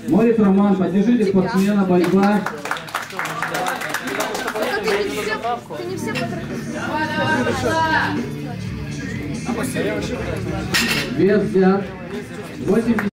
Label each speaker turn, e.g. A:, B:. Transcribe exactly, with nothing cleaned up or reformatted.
A: Морис Роман, поддержите спортсмена, борьба.
B: Ты не все
A: Вес взят. восемьдесят.